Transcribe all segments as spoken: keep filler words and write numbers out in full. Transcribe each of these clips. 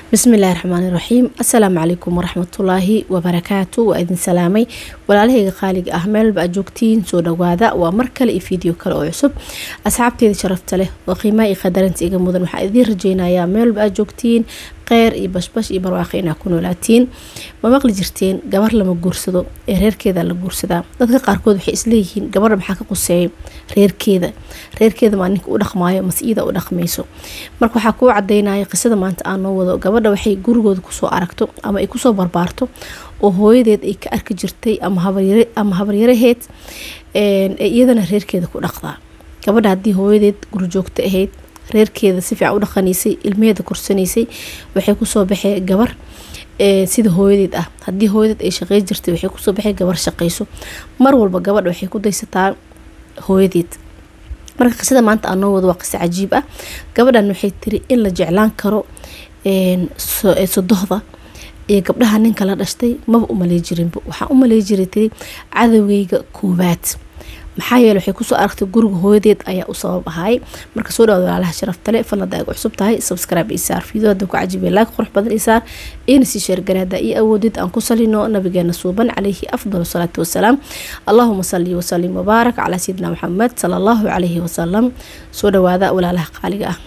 بسم الله الرحمن الرحيم. السلام عليكم ورحمة الله وبركاته. وإذن سلامي ولاله خالق أحمل بأجوكتين سو دوادا ومركل فيديو كلا عصب أصحابتي شرفت له وقيمة قدرنت إيجا مدن وحاذير رجينا يا ميل بأجوكتين قير إي بش بش إي برواقينا كونوا لاتين ما مقل جرتين قبر لما جورسدو رير كذا اللي جورسدا dadka qaarkood waxay isleeyihiin gabar maxaa ka qusay reerkeeda reerkeeda ma ninka u dhaqmaayo masiida u dhaqmayso marka waxa ku cadeynaya qisada maanta aan noo wado gabadha waxay gurigooda ku soo aragto ama ay ku soo barbaarto oo hooyadeed ay ka arki jirtay ama habaryare ama habaryaraheed een iyadana reerkeeda ku dhaqdaa gabadha hadii hooyadeed guri joogta ahayd reerkeeda si fiican u dhaqanaysay ilmeeda korsanaysay waxay ku soo baxay gabar ee sida hooyadeed ah hadii hooyadeed ay shaqeey jirtay waxay ku soo baxay gabar shaqeyso mar walba gabadha waxay ku daysataa hooyadeed marka qisada maanta aan noo wado waa qisa cajiib ah gabadhan waxay tiri in la jeclaan karo een sodohda ee gabdhaha ninka la dhashtay maba u maleey jirin waxa u maleey jiray cadawgeyga koobaad maxaa yeelay waxay ku soo aragtay guriga hooyadeed ayaa u sabab ahay marka soo dhawaad walaalaha sharafta leh falada ay cusub tahay subscribe isaar fiideo hadda ku cajiibay like qurux badan isaar in si share garada iyo awoodid aan ku salino nabigeena suuban calayhi afdal salaatu wasalaam allahumma salli wa sallim wa barak ala sayyidina muhammad sallallahu alayhi wa sallam soo dhawaada walaalaha qaaliga ah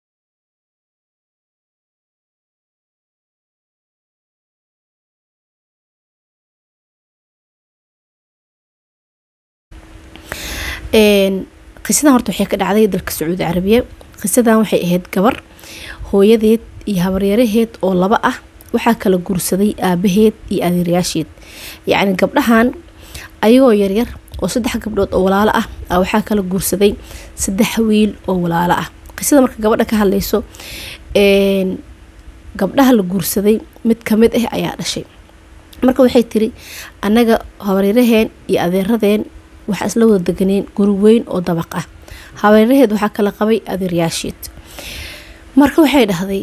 een qisadan horta waxay ka dhacday dalka Sacuudi Carabiya qisadan waxay ahayd gabar hooyadeed iyo habaryaraheed oo laba ah waxa kala guursaday aabaheed iyo adeeryaasheed yaani gabdhahan ayagoo yar yar oo saddex gabdhood oo walaalo ah waxa kala guursaday saddex wiil oo walaalo ah qisada marka gabadha ka hadlayso een gabdhaha la guursaday mid kamid ah ayaa dhashay marka waxay tiri anaga habaryaraheen iyo adeeradeen waxa isla wada deganeen guri weyn oo dabaq ah habeeraheed waxa kala qabay adeeryaasheed marka waxay dhahday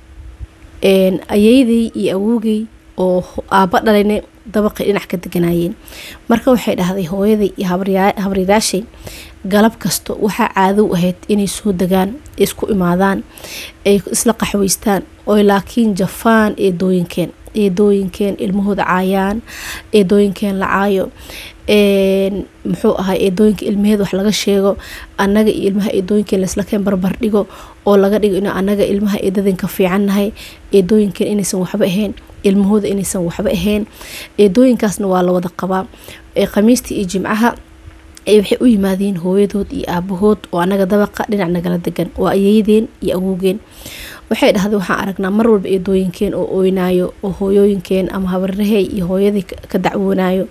een ayeeyday iyo awowgay oo aaba dhalayne dabaq dhinac ka deganayeen marka waxay dhahday hooyaday iyo habaryaraashay galab kasto waxa caado u ahayd inay soo dagaan isku imaadaan ay isla qaxweystaan oo laakiin jafaan ee dooyinkeen ee dooyinkeen ilmahooda caayaan ee dooyinkeen la caayo een muxuu ahay eedooyinka ilmaheed wax laga sheego anaga iyo ilmaha eedooyinka la isla keen barbar dhigo oo laga dhigo in anaga ilmaha eedadan ka fiicannahay eedooyinka inaysan waxba ahayn ilmahooda inaysan waxba ahayn eedooyinkaasna waa la wada qabaa ee khamiistii iyo jimcaha ay waxay u yimaadeen hooyadood iyo aabahood oo anaga dabaqa dhinac nagala degan oo ayeeyadeen iyo awowgeen waxay dhahday waxaan aragnaa mar walba eedooyinkeen oo ooynaayo oo hooyooyinkeen ama habarrahay iyo hooyadii ka dacwoonayo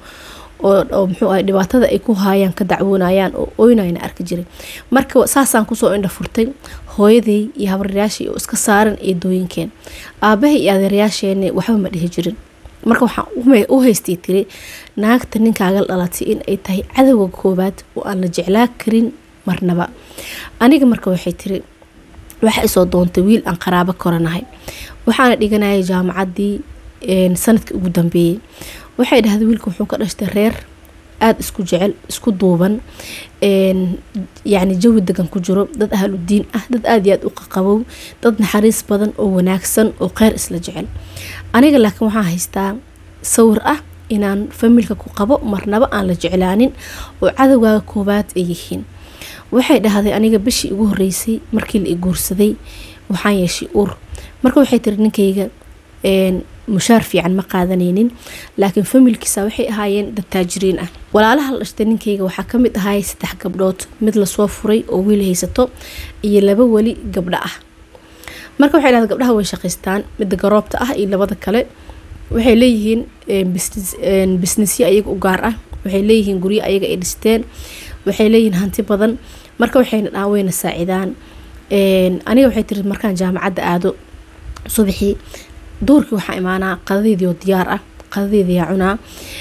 oo muxuu ahay dhibaatada ay ku haayaan ka dacwoonayaan oo ooynayna arki jiray marka saasaan ku soo indha furtay hooyadii iyo habaryaraashii oo iska saaran eedooyinkeen aabahay iyo adeeryaasheena waxba ma dhihi jirin marka waxaan u haystay tiri naagta ninkaaga dhalatay in ay tahay cadawga koobaad oo aan la jeclaa karin marnaba aniga marka waxay tiri waxa isoo doontay wiil aan qaraabo koranahay waxaana dhiganayay jaamacadii een sanadkii ugu dambeeyay waxay dhahday wiilku wuxuu ka dhashtay reer aad isku jecel isku duuban een yaani jawi degan ku jiro dad ahlu diin ah dad aad iyo aad u qaqabow dad naxariis badan oo wanaagsan oo qeyr isla jecel aniga laakiin waxaan haystaa sawir ah inaan familka ku qabo marnaba aan la jeclaanin oo cadawga koobaad ay yihiin waxay dhahday aniga bishii ugu horeysay markii la guursaday waxaan yeeshay uur marka waxay tiri ninkayga een mushaar fiican ma qaadanaynin laakiin familkiisa waxay ahaayeen dad taajiriin ah walaalaha la dhashtay ninkayga waxa kamid ahaay saddex gabdhood mid la soo furay oo wiil haysato iyo laba wali gabdho ah marka waxay leedahay gabdhaha way shaqeystaan mid garoobta ah iyo labada kale waxay leeyihiin business business ayaga u gaar ah waxay leeyihiin guriyo ayaga ay dhisteen waxay leeyihiin hanti badan marka waxayna dhaaweyna saacidaan een aniga waxay tiri markaan jaamacadda aado subaxii doorkii waxa imaanaa qadadeedii oo diyaar ah qadadeedii yaa cunaa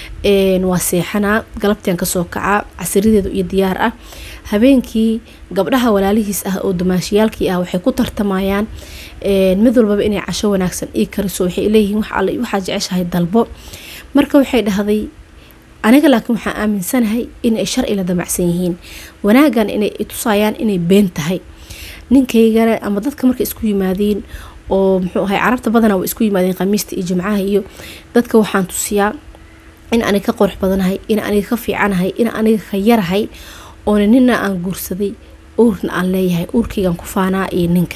een waa seexanaa galabtaan ka soo kacaa casrideedu iyo diyaar ah habeenkii gabdhaha walaalihiis ah oo dumaashiyaalkii ah waxay ku tartamayaan een mid walba inay casho wanaagsan ii kariso waxay leeyihiin wax alla waxa jeceshahay dalbo marka waxay dhahday aniga laakiin waxaan aaminsanahay in ay sharci la damacsan yihiin wanaagan inay tusayaan inay been tahay ninkaygana ama dadka markay isku yimaadeen oo muxuu ahay carabta badanaa way isku yimaadeen khamiista iyo jimcaha iyo dadka waxaan tusiyaa in aniga ka qurux badanahay in aniga ka fiicanahay in aniga ka yarahay oona nina aan guursaday uurna aan leeyahay uurkaygaan ku faanaa iyo ninka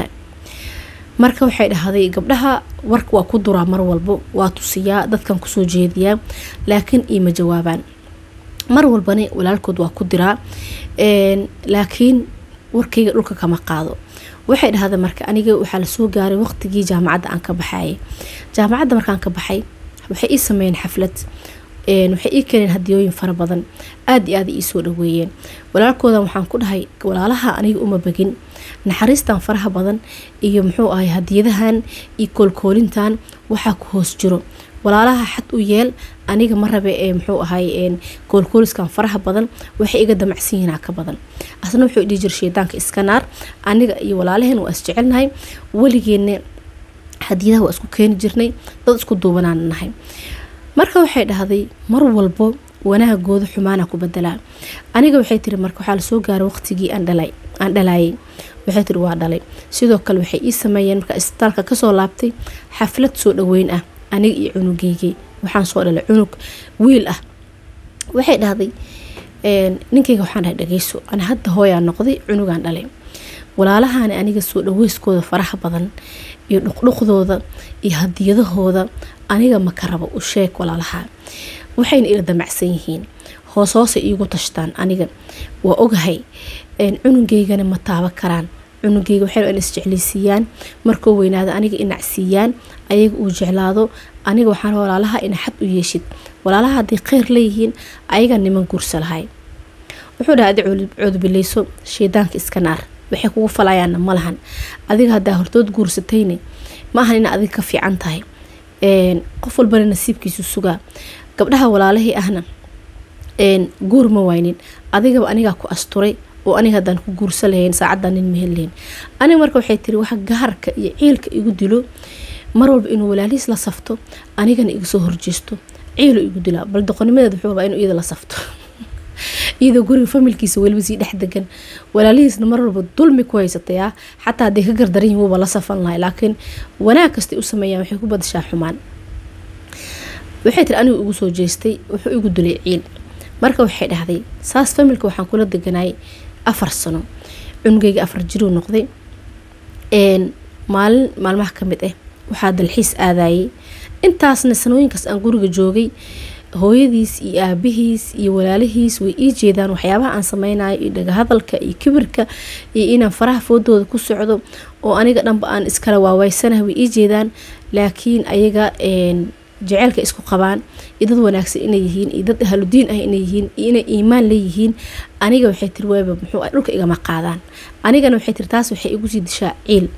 marka waxay dhahday gabdhaha warka waa ku duraa mar walbo waa tusiyaa dadkan kusoo jeediyaa laakiin iima jawaabaan mar walbana walaalkood waa ku diraa laakiin warkayga dhulka kama qaado waxay dhahday marka aniga waxaa la soo gaaray waqtigii jaamacadda aan ka baxay jaamacadda markaan ka baxay waxay ii sameeyeen xaflad waxay ii keeneen hadiyooyin fara badan aad iyo aad ii soo dhaweeyeen walaalkoodan waxaan ku dhahay walaalaha aniga uma bagin naxariistan faraha badan iyo muxuu ahay hadiyadahan iyo koolkoolintan waxaa ku hoos jiro walaalaha xad u yeel aniga ma rabe ee muxuu ahay koolkooliskan faraha badan waxay iga damacsan yihiin ka badan asna wuxuu dhigi jiray shaydaanka iska naar aniga iyo walaalaheen waa isjecelnahay weligeena hadiyadaha waa isku keeni jirnay dad isku duubanaan nahay marka waxay dhahday mar walbo wanaagooda xumaana ku bedelaa aniga waxay tiri marka waxaa la soo gaaray waqtigii aan dhalay aan dhalayay waxay tiri waa dhalay sidoo kale waxay ii sameeyeen marka isbitaalka ka soo laabtay xaflad soo dhaweyn ah aniga iyo cunugeygii waxaan soo dhalay cunug wiil ah waxay dhahday ninkayga waxaan dhahay dhageyso ana hadda hooyaa noqday cunugaan dhalay walaalahaani aniga soo dhaweyskooda faraha badan iyo dhuqdhuqdooda iyo hadiyadahooda aniga ma ka rabo u sheeg walaalaha waxayna ila damacsan yihiin hoos hoose iigu tashtaan aniga waa ogahay cunugeygana ma taaba karaan cunugeyga waxay in isjeclaysiiyaan markuu weynaado aniga inacsiiyaan ayaga uu jeclaado aniga waxaan walaalaha in xad u yeeshid walaalaha haddii kheyr leeyihiin ayaga niman guursa lahay wuxuu dhahay adi cuudubileyso shaydaanka iska naar waxay kugu falayaanna ma lahan adiga haddaa hortood guursatayne ma ahan ina adiga ka fiican tahay qof walbana nasiibkiisu sugaa gabdhaha walaalahii ahna guur ma waynin adigaba anigaa ku asturay oo aniga haddaan ku guursa lahayn saacaddan nin ma helayn aniga marka waxay tiri waxa gaharka iyo ciilka igu dilo mar walba inuu walaalihiis la safto anigana iga soo horjeesto ciilo igu dilaa bal doqonimadeed wuxuu rabaa inuu iyada la safto iyadoo guriga familkiisa weliba sii dhex degan walaalihiisna mar walba dulmi ku haysataya xataa hadday ka gardaran yihiin wuuba la safan lahay laakiin wanaag kastay u sameeyaan waxay ku badashaa xumaan waxay tiri anigu igu soo jeestay wuxuu igu dilay ciil marka waxay dhahday saas familka waxaan kula deganay afar sano cunugeyga afar jiruu noqday maalin maalmaha ka mid ah waxaa dalxiis aadayay intaasna sanooyinkaas aan guriga joogay hooyadiis iyo aabihiis iyo walaalihiis way ii jeedaan waxyaabaha aan sameynayo iyo dhagahadalka iyo kibirka iyo inaan faraha foodooda ku socdo oo aniga dhanba aan iskala waaweysanahay way ii jeedaan laakiin ayaga jaceylka isku qabaan iyo dad wanaagsan inay yihiin iyo dad ahludiin ah inay yihiin iyo inay iimaan leeyihiin aniga waxay tiri waaba muxuu ah dhulka igama qaadaan anigana waxay tiri taas waxay igu sii dishaa ciil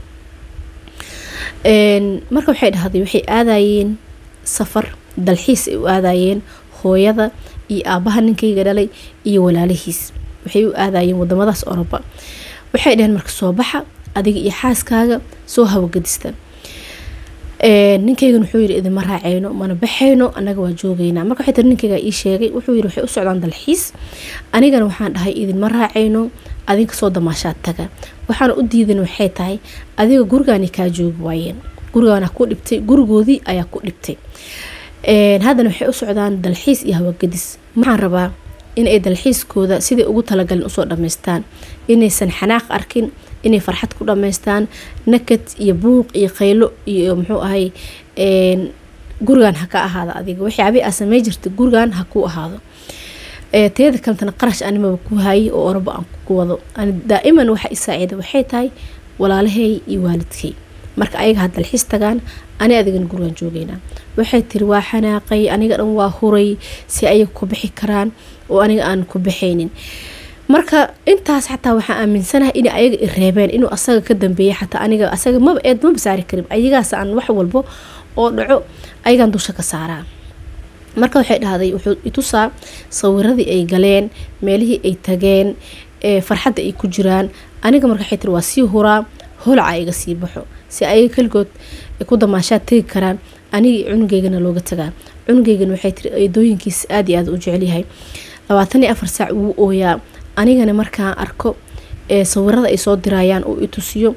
marka waxay dhahday waxay aadayeen safar dalxiis ay u aadayeen hooyada iyo aabaha ninkayga dhalay iyo walaalihiis waxay u aadayeen wadamadaas Oroba waxay dhaheen marka soo baxa adiga iyo xaaskaaga soo hawagadista ninkaygan wuxuu yiri idin ma raacayno mana baxayno anaga waa joogaynaa marka waxay tir ninkayga ii sheegay wuxuu yiri waxay u socdaan dalxiis anigana waxaan dhahay idin ma raacayno adinka soo damaashaad taga waxaan u diidan waxay tahay adiga gurigaani ka joog waayeen gurigaana ku dhibtay gurigoodii ayaa ku dhibtay een hadana waxay u socdaan dalxiis iyo hawagadis maxaan rabaa in ay dalxiiskooda sidii ugu talagalin u soo dhameystaan inaysan xanaaq arkin inay farxad ku dhameystaan nakad iyo buuq iyo qaylo iyo muxuu ahay een gurigan ha ka ahaado adiga wixii abi asamay jirtay gurigan ha ku ahaado ee teeda kalena qarash anima ku hay oo Oroba aan ku wado aan daa'iman waxa isaacido waxay tahay walaalahay iyo waalidkay marka ayaga hadal xis tagaan ani adigan gurigan joogeena waxay tiri waa xanaaqay aniga dhan waa huray si ay ku bixi karaan oo aniga aan ku bixaynin marka intaas xataa waxa aaminsanahay in ayaga i reebeen inuu asaga ka dambeeyay xataa aniga asaga ma eed ma saari karin ayagaas aan wax walbo oo dhaco ayagan dusha ka saaraa marka waxay dhahday wuxuu i tusaa sawiradii ay galeen meelihii ay tageen ee farxadda ay ku jiraan aniga marka waxay tiri waa sii huraa holca iga sii baxo si ay kalgood ku damaashaad tagi karaan aniga cunugeygana looga tagaa cunugeygana waxay tiri eedooyinkiis aad iyo aad u jecel yahay labaatan iyo afar saac uu ooyaa anigana markaan arko ee sawirada ay soo dirayaan oo i tusiyo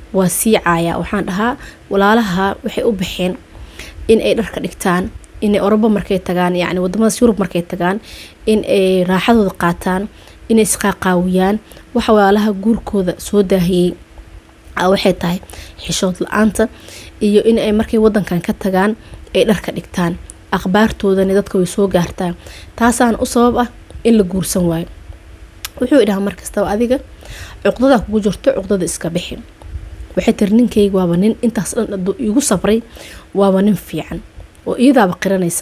waa sii caaya waxaan dhahaa walaalaha waxay u baxeen in ay dharka dhigtaan in ay Oroba markay tagaan yacni wadamada Yurub markay tagaan in ay raaxadooda qaataan in ay isqaaqaawiyaan waxa walaalaha guurkooda soo daahiyay waxay tahay xishood la'aanta iyo in ay markay wadankan ka tagaan ay dharka dhigtaan akhbaartoodana dadka way soo gaartaan taasaan u sabab ah in la guursan waayo wuxuu idhaha markasta adiga cuqdada kugu jirto cuqdada iska bixi waxay tir ninkayga waaba nin intaas dhan igu sabray waaba nin fiican oo iyadaaba qiranaysa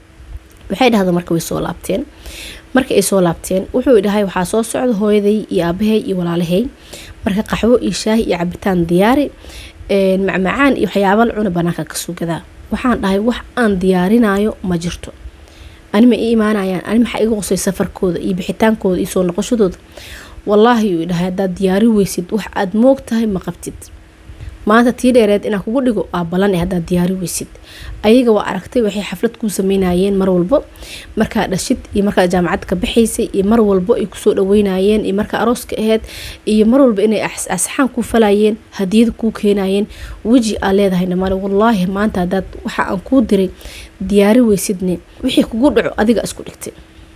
waxay dhahdaa marka way soo laabteen marka ay soo laabteen wuxuu idhahay waxaa soo socda hooyaday iyo aabahay iyo walaalahay marka qaxwo iyo shaahi iyo cabitaan diyaari een macmacaan iyo waxyaabo la cuna banaanka ka soo gadaa waxaan dhahay wax aan diyaarinayo ma jirto anima ii imaanayaan anima waxa igu qosay safarkooda iyo bixitaankooda iyo soo noqoshadooda wallaahi uu dhahay hadaad diyaari weysid wax aad moogtahay ma qabtid maanta tii dheereed inaan kugu dhigo aa balan ee hadaad diyaari weysid ayaga waa aragtay waxay xaflad ku sameynayeen mar walba markaa dhashid iyo markaa jaamacad ka baxaysay iyo mar walba ay kusoo dhaweynayeen iyo markaa arooska ahayd iyo mar walba inay asxaan ku falayeen hadiyad ku keenayeen waji aa leedahayna male wallaahi maanta hadaad waxa aan kuu diray diyaari weysidne wixii kugu dhaco adiga isku dhigtay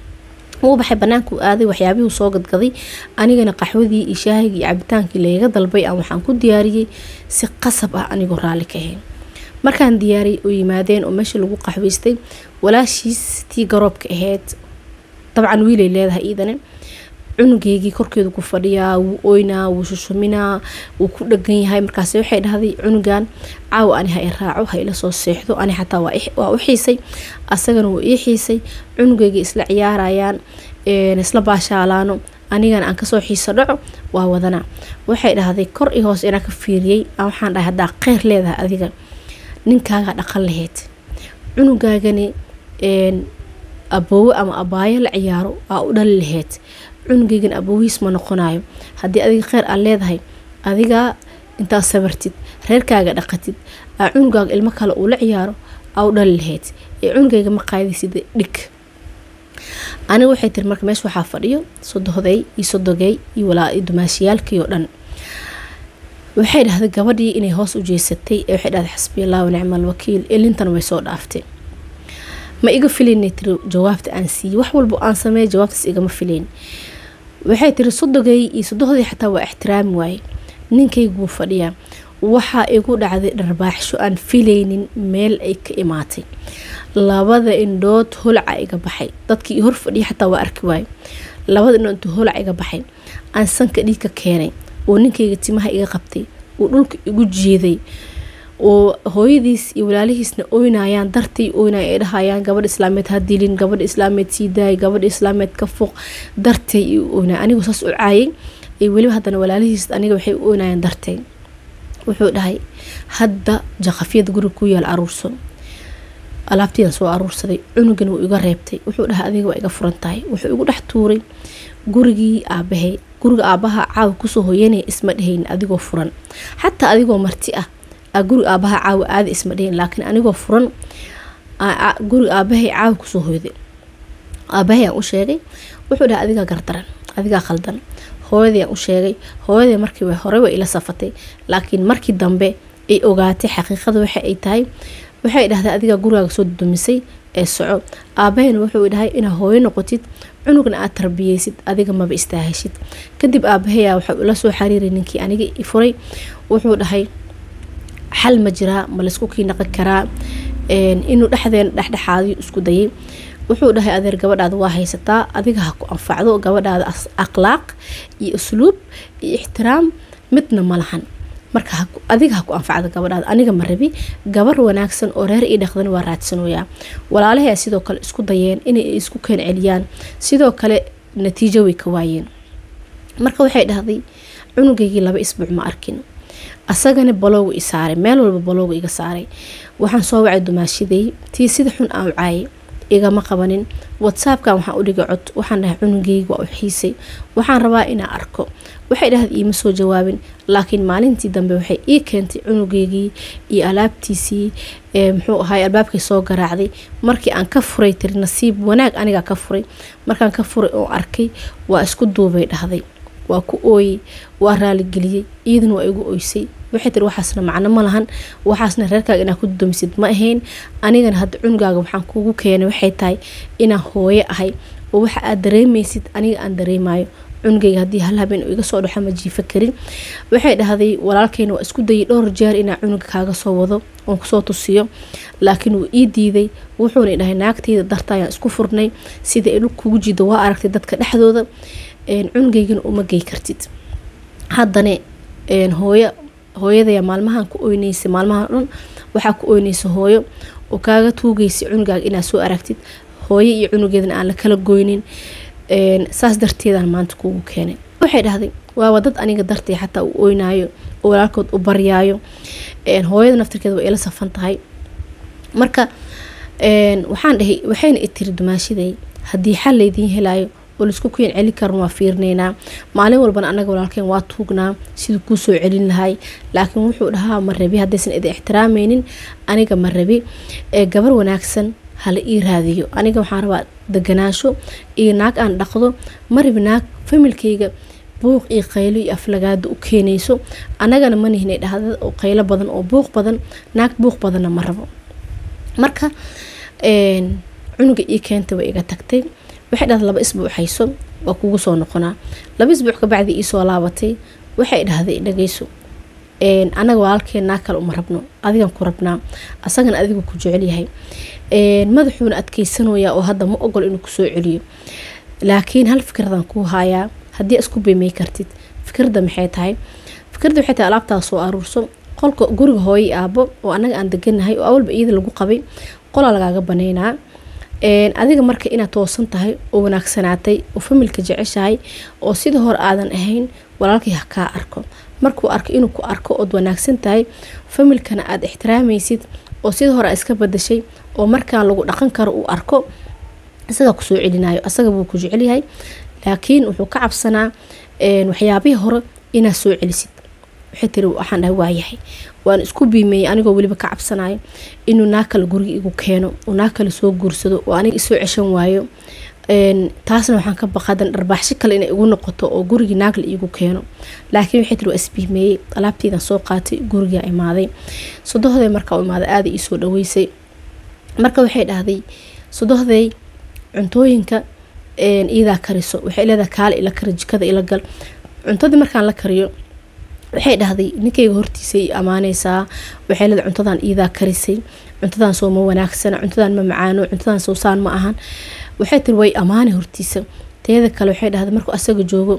uu baxay banaanku aaday waxyaabihii soo gadgaday anigana qaxwadii iyo shaahigi iyo cabitaankii leega dalbay aan waxaan ku diyaariyay si qasab ah anigoo raali ka ahayn markaan diyaariyay oo yimaadeen oo meesha lagu qaxwaystay walaashiis tii garoobka ahayd dabcan wiilay leedahay iidana cunugeygii korkeedu ku fadhiyaa wuu ooynaa wuu shushuminaa wuu ku dhagan yahay markaas waxay dhahday cunugan caawa ani ha i raaco ha ila soo seexdo ani xataa waa u xiisay asagana wuu ii xiisay cunugeygii isla ciyaarayaan isla baashaalaano anigana aan kasoo xiiso dhaco waa wadanaa waxay dhahday kor iyo hoos inaan ka fiiriyey waxaan dhahay haddaa kheyr leedahay adiga ninkaaga dhaqan lahayd cunugaagani aboowe ama abaayo la ciyaaro aa u dhali lahayd cunugeygan aboowiis ma noqonayo haddii adiga kheyr aad leedahay adiga intaad sabartid reerkaaga dhaqatid aa cunugaaga ilmo kale uu la ciyaaro aa u dhali lahayd ee cunugeyga ma qaadaysid dhig aniga waxay tiri marka meesha waxaa fadhiyo sodohday iyo sodogay iyo walaa dumaashiyaalkii oo dhan waxay dhahday gabadhii inay hoos u jeesatay ee waxay dhahday xasbiyallahu wa nicmal wakiil ilintana way soo dhaaftay ma iga filaynay tiri jawaabta aan siiyey wax walba aan sameeyay jawaabtaas igama filayn waxay tiri sodogay iyo sodohdii xataa waa ixtiraami waaye ninkaygu wuu fadhiyaa waxaa igu dhacday dharbaaxsho aan filaynin meel ay ka imaatay labada indhood holaca iga baxay dadkii hor fadhiya xataa waa arki waaye labada indhood intuu holaca iga baxay aan sanka dhiig ka keenay oo ninkayga timaha iga qabtay oo dhulka igu jeeday oo hooyadiis iyo walaalihiisna ooynayaan dartay ooynay ay dhahayaan gabadh islaameed ha dilin gabadh islaameed sii daay gabadh islaameed ka fuuq dartay iyo ooynay anigu saas u caayay ay waliba haddana walaalihiis aniga waxay u ooynayaan dartay wuxuu dhahay hadda jaqafiyada guriga ku yaal aruurso alaabtiidan soo aruursaday cunugan wuu iga reebtay wuxuu dhahay adiga waa iga furan tahay wuxuu igu dhex tuuray gurigii aabahay guriga aabaha caawa kusoo hoyanaya isma dhahayn adigoo furan xataa adigoo marti ah guriga aabaha caawa aada isma dhahayn laakiin anigoo furan guriga aabahay caawa kusoo hoyday aabahay aan u sheegay wuxuu dhahay adigaa gardaran adigaa khaldan hooyadii aan u sheegay hooyadii markii way hore way ila safatay laakiin markii dambe ay ogaatay xaqiiqada waxa ay tahay waxay dhahday adiga gurigaaga soo dumisay ee soco aabahayna wuxuu dhahay inaa hooyo noqotid cunugna aad tarbiyeysid adiga maba istaahashid kadib aabahaya waxa uu la soo xariiray ninkii aniga i furay wuxuu dhahay xal ma jiraa ma laysku kii naqi karaa inuu dhexdeen dhexdhexaadiyo isku dayay wuxuu dhahay adeer gabadhaada waa haysataa adiga ha ku anfacdo gabadhaada akhlaaq iyo usluub iyo ixtiraam midna ma lahan marka adiga ha ku anfacdo gabadhaada aniga ma rabi gabar wanaagsan oo reer ii dhaqdan waa raadsanoyaa walaalahay sidoo kale isku dayeen inay isku keen celiyaan sidoo kale natiijo way ka waayeen marka waxay dhahday cunugeygii laba isbuuc ma arkin asagana balowga i saaray meel walba balowga iga saaray waxaan soo wacay dumaashiday tii sida xun aan u caayay igama qabanin whatsappkan waxaan u dhigay cod waxaan dhahay cunugeyga waa u xiisay waxaan rabaa inaan arko waxay dhahday iima soo jawaabin laakiin maalintii dambe waxay ii keentay cunugeygii iyo alaabtiisii muxuu ahaay albaabkay soo garaacday markii aan ka furay tiri nasiib wanaag anigaa ka furay markaan ka furay oo arkay waa isku duubay dhahday waa ku ooyey waa raali geliyey iyaduna waa igu ooysay waxay tiri waxaasna macno ma lahan waxaasna reerkaaga inaa ku dumisid ma ahayn anigana hadda cunugaaga waxaan kugu keenay waxay tahay inaan hooyo ahay oo waxa aad dareemaysid aniga aan dareemayo cunugayga haddii hal habeen iga soo dhaxo ma jiifa karin waxay dhahday walaalkayna waa isku dayay dhowr jeer inaa cunuga kaaga soo wado oon kusoo tusiyo laakiin wuu ii diiday wuxuuna dhahay naagtayda darta ayaan isku furnay sida ay dhul kugu jido waa aragtay dadka dhexdooda cunugaygana uma gey kartid haddana hooyo hooyadaya maalmahan ku oynaysay maalmahan dhan waxaa ku oynaysay hooyo oo kaaga tuugaysay cunugaaga inaad soo aragtid hooyo iyo cunugeedana aan la kala goynin saas darteedaan maanta kuugu keenay waxay dhahday waaba dad aniga dartay xataa uu oynaayo oo walaalkood u baryaayo hooyada naftirkeeda waa ila safan tahay marka waxaan dhahay waxayna itiri dumaashiday haddii xal laydiin helaayo oo laisku keen celin karan waa fiirnaynaa maalin walbana anaga walaalkeen waa tuugnaa siduu kuu soo celin lahay laakiin wuxuu dhahaa ma rabi haddaysan idin ixtiraamaynin aniga ma rabi gabar wanaagsan hala ii raadiyo aniga waxaan rabaa deganaasho iyo naag aan dhaqdo marib naag familkayga buuq iyo qaylo iyo aflagaado u keenayso anagana ma nihinay dhahda oo qaylo badan oo buuq badan naag buuq badanna ma rabo marka cunuga ii keentay way iga tagtay waxay dhahday laba isbuuc hayso waa kugu soo noqonaa laba isbuuc ka bacdi ii soo laabatay waxay dhahday dhageyso anaga walaalkeen naag kale uma rabno adigan ku rabnaa asagana adigu ku jecel yahay madaxuuna adkeysanooyaa oo hadda ma ogol inuu kusoo celiyo laakiin hal fikradan kuu haayaa haddii isku beemay kartid fikradda maxay tahay fikradda waxay tahay alaabtaada soo aruurso qolka guriga hooyo aabo oo anaga aan deganahay oo awalba iyada lagu qabay qolaa lagaaga banaynaa adiga marka inaad toosan tahay oo wanaagsanaatay oo familka jeceshahay oo sida hore aadan ahayn walaalkii ha kaa arko markuu arko inuu ku arko ood wanaagsan tahay familkana aad ixtiraamaysid oo sida hore iska badashay oo markaa lagu dhaqan karo uu arko isaga kusoo celinayo asaga buu ku jecel yahay laakiin wuxuu ka cabsanaa waxyaabihii hore inaad soo celisid waxay tiri waxaan dhahay waa yahay waan isku biimeeyay anigoo weliba ka cabsanayo inuu naag kale guriga igu keeno oo naag kale soo guursado oo aniga isoo ceshan waayo taasna waxaan ka baqadan dharbaaxshi kale inay igu noqoto oo gurigii naag la igu keeno laakiin waxay tiri waa isbiimeeyey alaabteydan soo qaatay guriga imaaday sodohday markaa u imaaday aada ii soo dhaweysay marka waxay dhahday sodohday cuntooyinka iidaa kariso waxay leedahay kaale ila kari jikada ila gal cuntadii markaan la kariyo waxay dhahday ninkayga hortiisay amaanaysaa waxay leedahay cuntadan iidaa karisay cuntadan soo ma wanaagsana cuntadan ma macaano cuntadan soo saan ma ahan waxay tiri way amaanay hortiisa teeda kale waxay dhahday markuu asaga joogo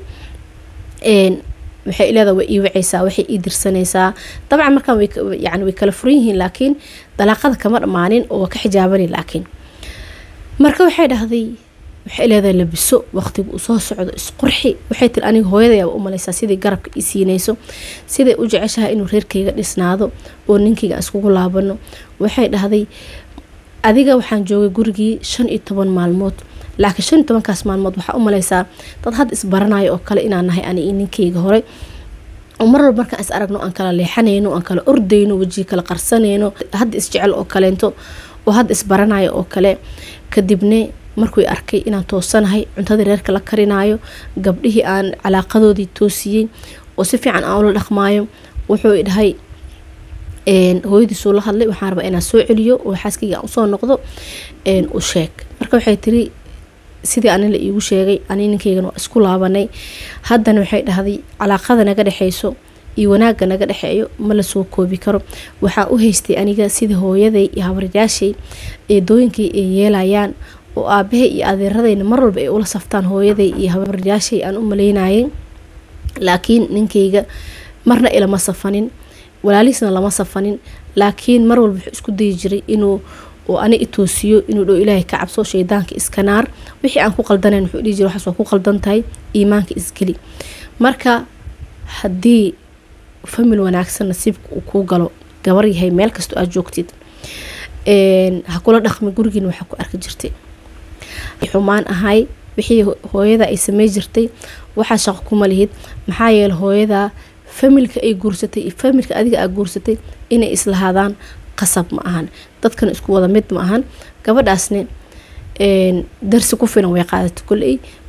waxay leedahay way ii wacaysaa waxay ii dirsanaysaa dabcan markaan way yani way kala furan yihiin laakiin dalaaqada kama dhammaanin oo waa ka xijaabanay laakiin marka waxay dhahday waxay leedahay labiso waqtiga uu soo socdo isqurxi waxay tiri aniga hooyadaya u malaysaa sidii garabka ii siinayso siday u jeceshahay inuu reerkayga dhisnaado oo ninkayga iskugu laabano waxay dhahday adiga waxaan joogay gurigii shan iyo toban maalmood laakiin shan iyo tobankaas maalmood waxaa u malaysaa dad hadda isbaranayo oo kale inaan nahay ani iyo ninkayga hore oo mar walba markaan is aragno aan kala leexanayno aan kala ordayno wejiga kala qarsanayno hadda isjecel oo kaleento oo hadda isbaranayo oo kale kadibna markuu arkay inaan toosanahay cuntadii reerka la karinayo gabdhihii aan calaaqadoodii toosiyey oo si fiican aan ula dhaqmaayo wuxuu dhahay hooyadiisuu la hadlay waxaan rabaa inaan soo celiyo oo xaaskayga aan usoo noqdo u sheeg marka waxay tiri sidii ani la iigu sheegay ani ninkaygana waa isku laabanay haddana waxay dhahday calaaqada naga dhexeyso iyo wanaagga naga dhexeeyo ma la soo koobi karo waxaa u haystay aniga sidii hooyaday iyo habaryaashay eedooyinkay ay yeelayaan oo aabahay iyo adeeradayna mar walba ay ula saftaan hooyaday iyo habaryaashay aan u maleynayay laakiin ninkayga marna ilama safanin walaalihiisna lama safanin laakiin mar walba wuxuu isku dayi jiray inuu oo ani itoosiyo inuu dhow ilaahay ka cabso shaydaanka iska naar wixii aan ku qaldanayn wuxuu dhihi jiray waxaas waa ku qaldan tahay iimaanka isgeli marka haddii famil wanaagsan nasiibka uu kuu galo gabar yahay meel kastoo aad joogtid ha kula dhaqmi gurigiina waxaa ku arki jirtay xumaan ahay wixii hooyada ay samey jirtay waxaa shaqo kuma lihid maxaa yeele hooyada familka ay guursatay iyo familka adiga aa guursatay inay islahaadaan qasab ma ahan dadkan isku wada mid ma ahan gabadhaasne darsi ku filan way qaadatay kulley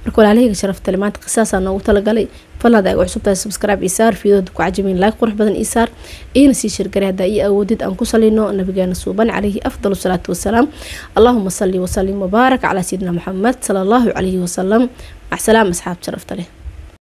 marka walaalahayga sharafta leh maanta qisaasa noogu talagalay falaada ay cusubtahay subscribe isaar fiidooda ku cajabin like qurux badan isaar ina sii shirgaray hadaa ii awoodid aan ku salino nabigeena suuban calayhi afdalu salaatu wasalaam allahuma salli wasallim wabaarak calaa sayidina maxamed sala allahu calayhi wasalam mac salaam asxaab sharafta leh